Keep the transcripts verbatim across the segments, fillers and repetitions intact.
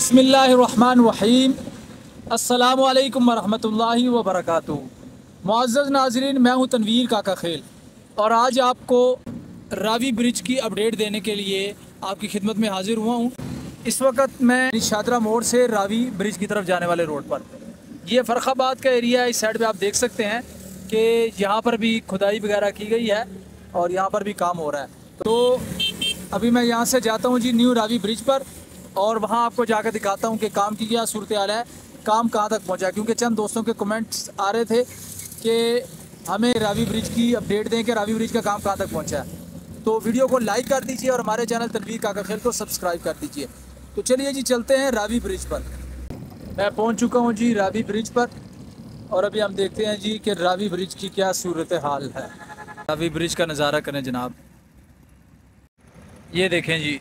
बिस्मिल्लाहिर्रहमानिर्रहीम। अस्सलामु अलैकुम वरहमतुल्लाहि वबरकातुहू। मुअज़्ज़ज़ नाज़रीन, मैं हूं तनवीर काका खेल और आज आपको रावी ब्रिज की अपडेट देने के लिए आपकी खिदमत में हाज़िर हुआ हूं। इस वक्त मैं शादरा मोड़ से रावी ब्रिज की तरफ जाने वाले रोड पर, ये फ़र्रुखाबाद का एरिया है। इस साइड पे आप देख सकते हैं कि यहाँ पर भी खुदाई वगैरह की गई है और यहाँ पर भी काम हो रहा है। तो अभी मैं यहाँ से जाता हूँ जी न्यू रावी ब्रिज पर और वहाँ आपको जाकर दिखाता हूँ कि काम की क्या सूरत हाल है, काम कहाँ तक पहुँचा। क्योंकि चंद दोस्तों के कमेंट्स आ रहे थे कि हमें रावी ब्रिज की अपडेट दें कि रावी ब्रिज का काम कहाँ तक पहुँचा है। तो वीडियो को लाइक कर दीजिए और हमारे चैनल तनवीर काका खेल को सब्सक्राइब कर दीजिए। तो चलिए जी चलते हैं रावी ब्रिज पर। मैं पहुँच चुका हूँ जी रावी ब्रिज पर और अभी हम देखते हैं जी कि रावी ब्रिज की क्या सूरत हाल है। रावी ब्रिज का नज़ारा करें जनाब। ये देखें जी,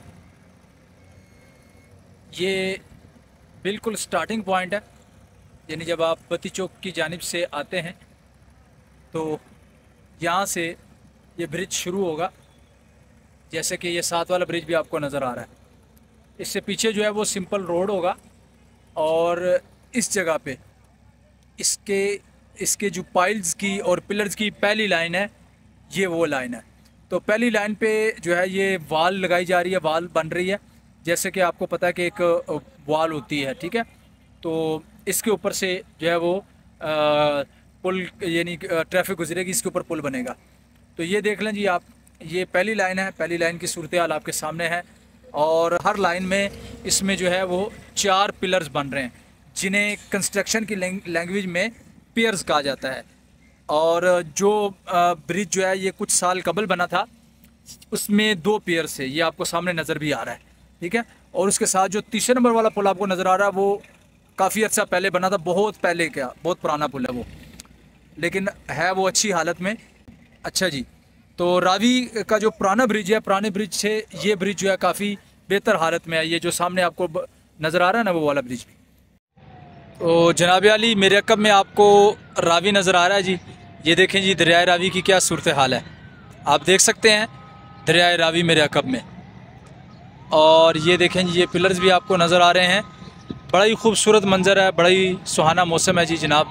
ये बिल्कुल स्टार्टिंग पॉइंट है, यानी जब आप बत्ती चौक की जानिब से आते हैं तो यहाँ से ये ब्रिज शुरू होगा। जैसे कि ये सात वाला ब्रिज भी आपको नज़र आ रहा है। इससे पीछे जो है वो सिंपल रोड होगा और इस जगह पे इसके इसके जो पाइल्स की और पिलर्स की पहली लाइन है, ये वो लाइन है। तो पहली लाइन पे जो है ये वाल लगाई जा रही है, वाल बन रही है। जैसे कि आपको पता है कि एक वाल होती है, ठीक है। तो इसके ऊपर से जो है वो आ, पुल यानी ट्रैफिक गुजरेगी, इसके ऊपर पुल बनेगा। तो ये देख लें जी आप, ये पहली लाइन है। पहली लाइन की सूरत हाल आपके सामने है और हर लाइन में इसमें जो है वो चार पिलर्स बन रहे हैं, जिन्हें कंस्ट्रक्शन की लैंग्वेज में पियर्स कहा जाता है। और जो ब्रिज जो है ये कुछ साल कबल बना था, उसमें दो पियर्स है, ये आपको सामने नज़र भी आ रहा है, ठीक है। और उसके साथ जो तीसरे नंबर वाला पुल आपको नज़र आ रहा है वो काफ़ी अच्छा पहले बना था, बहुत पहले, क्या बहुत पुराना पुल है वो, लेकिन है वो अच्छी हालत में। अच्छा जी, तो रावी का जो पुराना ब्रिज है, पुराने ब्रिज से ये ब्रिज जो है काफ़ी बेहतर हालत में है। ये जो सामने आपको नज़र आ रहा है ना, वो वाला ब्रिज भी। तो जनाब अली, मेरे अकब में आपको रावी नज़र आ रहा है जी। ये देखें जी, दरियाए रावी की क्या सूरत हाल है, आप देख सकते हैं दरियाए रावी मेरे अकब में। और ये देखें जी, ये पिलर्स भी आपको नज़र आ रहे हैं। बड़ा ही खूबसूरत मंज़र है, बड़ा ही सुहाना मौसम है जी जनाब।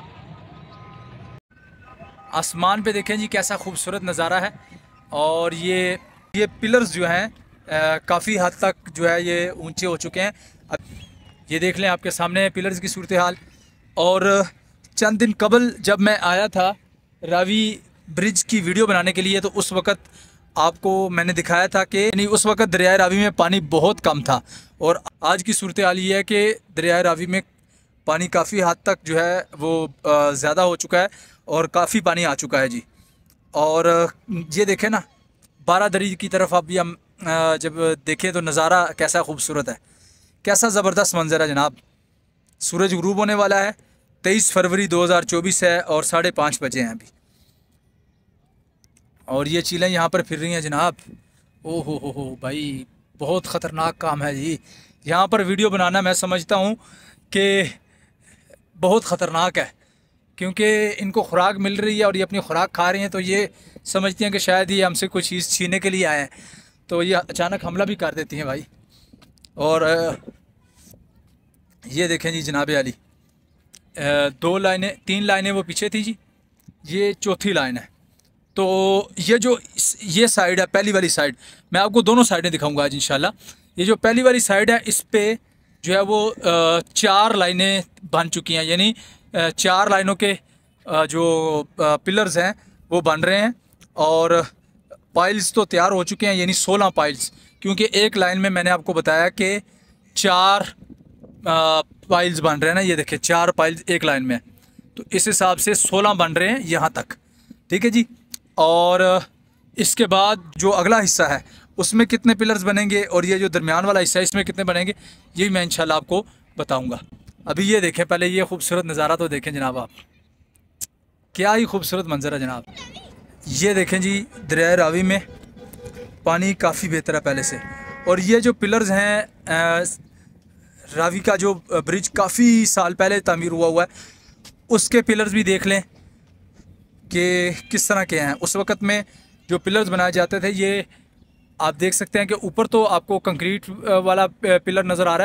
आसमान पे देखें जी कैसा खूबसूरत नज़ारा है। और ये ये पिलर्स जो हैं काफ़ी हद तक जो है ये ऊंचे हो चुके हैं। अब ये देख लें आपके सामने पिलर्स की सूरत हाल। और चंद दिन कबल जब मैं आया था रावी ब्रिज की वीडियो बनाने के लिए, तो उस वक़्त आपको मैंने दिखाया था कि नहीं, उस वक़्त दरियाए रावी में पानी बहुत कम था। और आज की सूरत हाल ये है कि दरियाए रावी में पानी काफ़ी हद तक जो है वो ज़्यादा हो चुका है और काफ़ी पानी आ चुका है जी। और ये देखें ना, बारह दरी की तरफ अभी हम जब देखें तो नज़ारा कैसा खूबसूरत है, कैसा ज़बरदस्त मंज़र है जनाब। सूरज गुरूब होने वाला है, तेईस फरवरी दो हज़ार चौबीस है और साढ़े पाँच बजे हैं अभी। और ये चीलें यहाँ पर फिर रही हैं जनाब। ओ हो हो हो भाई, बहुत ख़तरनाक काम है जी। यहाँ पर वीडियो बनाना मैं समझता हूँ कि बहुत ख़तरनाक है, क्योंकि इनको खुराक मिल रही है और ये अपनी खुराक खा रही हैं। तो ये समझती हैं कि शायद ये हमसे कुछ चीज़ छीनने के लिए आए हैं, तो ये अचानक हमला भी कर देती हैं भाई। और ये देखें जी जनाब अली, दो लाइनें, तीन लाइनें वो पीछे थी जी, ये चौथी लाइन है। तो ये जो ये साइड है, पहली वाली साइड, मैं आपको दोनों साइडें दिखाऊंगा आज इंशाल्लाह। ये जो पहली वाली साइड है, इस पे जो है वो चार लाइनें बन चुकी हैं, यानी चार लाइनों के जो पिलर्स हैं वो बन रहे हैं। और पाइल्स तो तैयार हो चुके हैं, यानी सोलह पाइल्स, क्योंकि एक लाइन में मैंने आपको बताया कि चार पाइल्स बन रहे हैं ना। ये देखिए, चार पाइल्स एक लाइन में, तो इस हिसाब से सोलह बन रहे हैं यहाँ तक, ठीक है जी। और इसके बाद जो अगला हिस्सा है उसमें कितने पिलर्स बनेंगे और ये जो दरमियान वाला हिस्सा है इसमें कितने बनेंगे, यही मैं इंशाल्लाह आपको बताऊंगा। अभी ये देखें, पहले ये खूबसूरत नज़ारा तो देखें जनाब आप, क्या ही खूबसूरत मंजर है जनाब। ये देखें जी, दरियाए रावी में पानी काफ़ी बेहतर है पहले से। और ये जो पिलर्स हैं, रावी का जो ब्रिज काफ़ी साल पहले तामीर हुआ हुआ है, उसके पिलर्स भी देख लें कि किस तरह के हैं। उस वक़्त में जो पिलर्स बनाए जाते थे, ये आप देख सकते हैं कि ऊपर तो आपको कंक्रीट वाला पिलर नज़र आ रहा है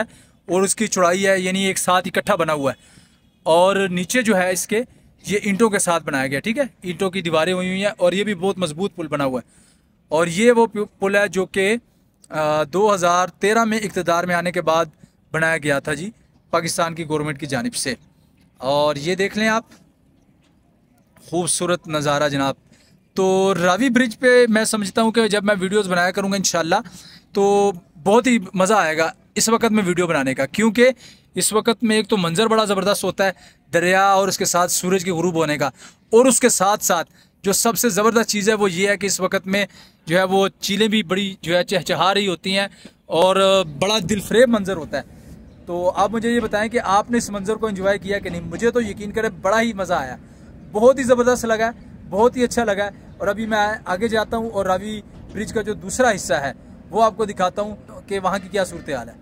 और उसकी चौड़ाई है, यानी एक साथ इकट्ठा बना हुआ है। और नीचे जो है इसके ये ईंटों के साथ बनाया गया, ठीक है, ईंटों की दीवारें हुई हुई हैं और ये भी बहुत मजबूत पुल बना हुआ है। और ये वो पुल है जो कि दो हज़ार तेरह में इक़्तिदार में आने के बाद बनाया गया था जी, पाकिस्तान की गवर्नमेंट की जानिब से। और ये देख लें आप, खूबसूरत नज़ारा जनाब। तो रावी ब्रिज पे मैं समझता हूँ कि जब मैं वीडियोस बनाया करूँगा इंशाल्लाह तो बहुत ही मज़ा आएगा इस वक्त में वीडियो बनाने का, क्योंकि इस वक्त में एक तो मंज़र बड़ा ज़बरदस्त होता है दरिया और उसके साथ सूरज के गुरूब होने का, और उसके साथ साथ जो सबसे ज़बरदस्त चीज़ है वो ये है कि इस वक्त में जो है वो चीलें भी बड़ी जो है चहचहा रही होती हैं और बड़ा दिलफरेब मंज़र होता है। तो आप मुझे ये बताएं कि आपने इस मंज़र को एंजॉय किया कि नहीं। मुझे तो यकीन करें बड़ा ही मज़ा आया, बहुत ही ज़बरदस्त लगा है, बहुत ही अच्छा लगा है। और अभी मैं आगे जाता हूँ और रावी ब्रिज का जो दूसरा हिस्सा है वो आपको दिखाता हूँ कि वहाँ की क्या सूरत हाल है।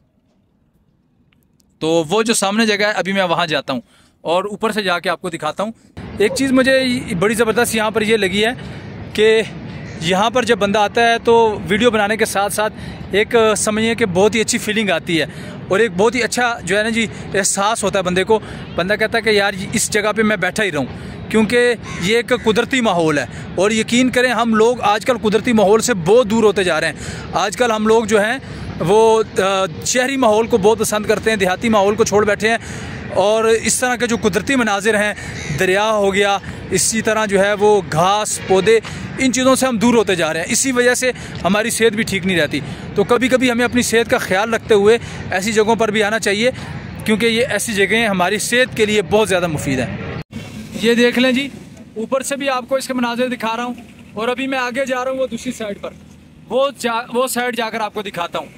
तो वो जो सामने जगह है अभी मैं वहाँ जाता हूँ और ऊपर से जाके आपको दिखाता हूँ। एक चीज़ मुझे बड़ी ज़बरदस्त यहाँ पर ये लगी है कि यहाँ पर जब बंदा आता है तो वीडियो बनाने के साथ साथ एक समझिए कि बहुत ही अच्छी फीलिंग आती है और एक बहुत ही अच्छा जो है ना जी एहसास होता है बंदे को। बंदा कहता है कि यार इस जगह पे मैं बैठा ही रहूँ, क्योंकि ये एक कुदरती माहौल है। और यकीन करें हम लोग आजकल कुदरती माहौल से बहुत दूर होते जा रहे हैं। आजकल हम लोग जो हैं वो शहरी माहौल को बहुत पसंद करते हैं, देहाती माहौल को छोड़ बैठे हैं। और इस तरह के जो कुदरती मनाजिर हैं, दरिया हो गया, इसी तरह जो है वो घास पौधे, इन चीज़ों से हम दूर होते जा रहे हैं। इसी वजह से हमारी सेहत भी ठीक नहीं रहती। तो कभी कभी हमें अपनी सेहत का ख्याल रखते हुए ऐसी जगहों पर भी आना चाहिए, क्योंकि ये ऐसी जगहें हमारी सेहत के लिए बहुत ज़्यादा मुफीद है। ये देख लें जी, ऊपर से भी आपको इसके मनाजिर दिखा रहा हूँ और अभी मैं आगे जा रहा हूँ वो दूसरी साइड पर, वो जा वो साइड जाकर आपको दिखाता हूँ।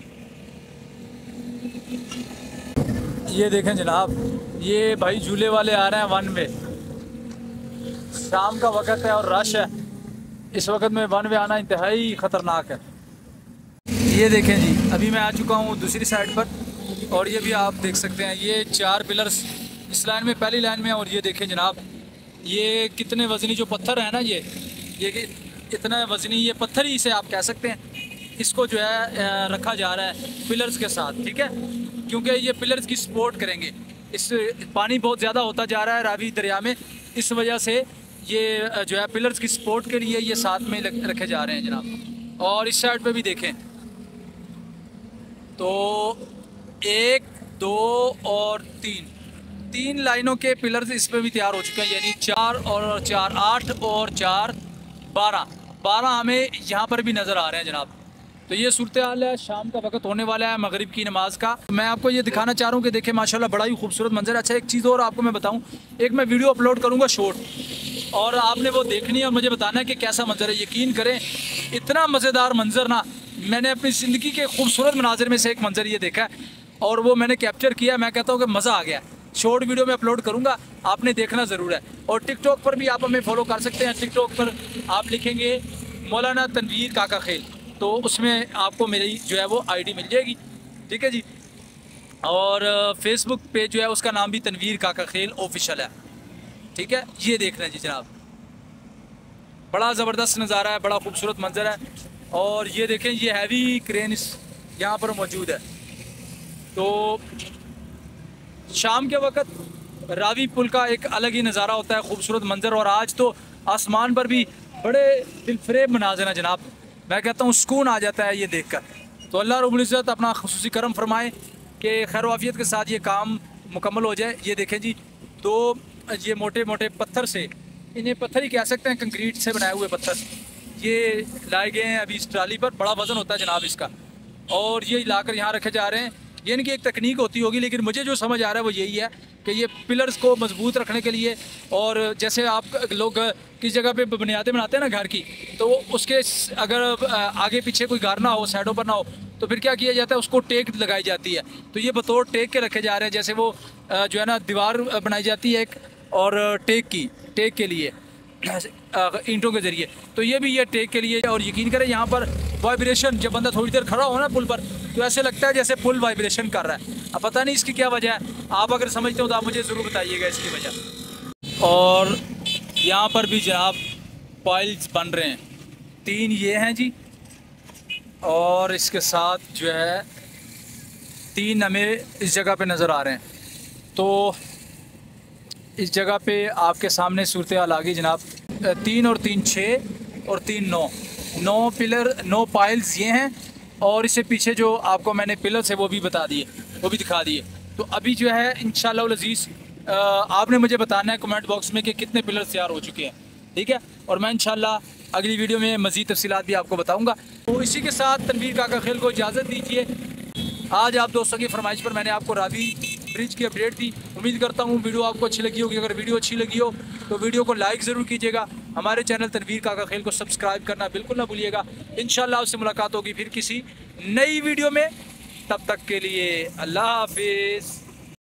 ये देखें जनाब, ये भाई झूले वाले आ रहे हैं वन वे। शाम का वक्त है और रश है, इस वक्त में वन वे आना इंतहाई ख़तरनाक है। ये देखें जी, अभी मैं आ चुका हूँ दूसरी साइड पर और ये भी आप देख सकते हैं, ये चार पिलर्स इस लाइन में पहली लाइन में। और ये देखें जनाब, ये कितने वज़नी जो पत्थर है ना, ये ये इतना वज़नी ये पत्थर ही इसे आप कह सकते हैं, इसको जो है रखा जा रहा है पिलर्स के साथ, ठीक है, क्योंकि ये पिलर्स की सपोर्ट करेंगे। इस पानी बहुत ज़्यादा होता जा रहा है रावी दरिया में, इस वजह से ये जो है पिलर्स की सपोर्ट के लिए ये साथ में रखे जा रहे हैं जनाब। और इस साइड पे भी देखें तो एक दो और तीन तीन लाइनों के पिलर्स इस पे भी तैयार हो चुके हैं, यानी चार और चार आठ और चार बारह बारह हमें यहाँ पर भी नज़र आ रहे हैं जनाब। तो ये सूरत हाल है, शाम का वक्त होने वाला है मगरिब की नमाज का। मैं आपको ये दिखाना चाह रहा हूँ कि देखें माशाल्लाह बड़ा ही खूबसूरत मंजर। अच्छा एक चीज़ और आपको मैं बताऊँ, एक मैं वीडियो अपलोड करूँगा शॉर्ट, और आपने वो देखनी है और मुझे बताना है कि कैसा मंजर है। यकीन करें इतना मज़ेदार मंजर ना मैंने अपनी ज़िंदगी के खूबसूरत मनाजिर में से एक मंजर ये देखा है और वो मैंने कैप्चर किया। मैं कहता हूँ कि मज़ा आ गया। शॉर्ट वीडियो में अपलोड करूँगा, आपने देखना ज़रूर है। और टिकटॉक पर भी आप हमें फॉलो कर सकते हैं। टिकटॉक पर आप लिखेंगे मौलाना तनवीर काका खेल, तो उसमें आपको मेरी जो है वो आईडी मिल जाएगी, ठीक है जी। और फेसबुक पे जो है उसका नाम भी तनवीर काका खेल ऑफिशियल है, ठीक है। ये देख रहे हैं जी जनाब, बड़ा ज़बरदस्त नज़ारा है, बड़ा खूबसूरत मंजर है। और ये देखें, ये हैवी क्रेन इस यहाँ पर मौजूद है। तो शाम के वक्त रावी पुल का एक अलग ही नज़ारा होता है, खूबसूरत मंजर। और आज तो आसमान पर भी बड़े दिलफरेब मनाज़िर हैं जनाब। मैं कहता हूँ सुकून आ जाता है ये देखकर। तो अल्लाह रब्बुल इज़्ज़त अपना खुसूसी करम फरमाए कि खैर वाफियत के साथ ये काम मुकम्मल हो जाए। ये देखें जी, तो ये मोटे मोटे पत्थर से, इन्हें पत्थर ही कह सकते हैं, कंक्रीट से बनाए हुए पत्थर ये लाए गए हैं अभी इस ट्राली पर। बड़ा वज़न होता है जनाब इसका, और ये लाकर यहाँ रखे जा रहे हैं। ये इनकी एक तकनीक होती होगी, लेकिन मुझे जो समझ आ रहा है वो यही है कि ये पिलर्स को मजबूत रखने के लिए, और जैसे आप लोग किस जगह पे बुनियादें बनाते हैं ना घर की, तो उसके अगर आगे पीछे कोई घर ना हो, साइडों पर ना हो, तो फिर क्या किया जाता है, उसको टेक लगाई जाती है। तो ये बतौर टेक के रखे जा रहे हैं, जैसे वो जो है ना दीवार बनाई जाती है एक, और टेक की टेक के लिए ईंटों के ज़रिए, तो ये भी ये टेक के लिए। और यकीन करें यहाँ पर वाइब्रेशन, जब बंदा थोड़ी देर खड़ा हो ना पुल पर, तो ऐसे लगता है जैसे पुल वाइब्रेशन कर रहा है। अब पता नहीं इसकी क्या वजह है, आप अगर समझते हो तो आप मुझे ज़रूर बताइएगा इसकी वजह। और यहाँ पर भी जनाब पाइल्स बन रहे हैं, तीन ये हैं जी, और इसके साथ जो है तीन हमें इस जगह पे नज़र आ रहे हैं। तो इस जगह पे आपके सामने सूरत हाल आ गई जनाब। तीन और तीन छः और तीन नौ, नौ पिलर नौ पाइल्स ये हैं, और इससे पीछे जो आपको मैंने पिलर्स है वो भी बता दिए, वो भी दिखा दिए। तो अभी जो है इंशाअल्लाह अज़ीज़ आपने मुझे बताना है कमेंट बॉक्स में कि कितने पिलर्स तैयार हो चुके हैं, ठीक है। और मैं इंशाअल्लाह अगली वीडियो में मज़ीद तफसीलात भी आपको बताऊँगा। तो इसी के साथ तनवीर काका खेल को इजाज़त दीजिए। आज आप दोस्तों की फरमाइश पर मैंने आपको रावी ब्रिज की अपडेट दी। उम्मीद करता हूँ वीडियो आपको अच्छी लगी होगी। अगर वीडियो अच्छी लगी हो तो वीडियो को लाइक ज़रूर कीजिएगा। हमारे चैनल तनवीर काका खेल को सब्सक्राइब करना बिल्कुल ना भूलिएगा। इंशाअल्लाह आपसे मुलाकात होगी फिर किसी नई वीडियो में। तब तक के लिए अल्लाह हाफिज़।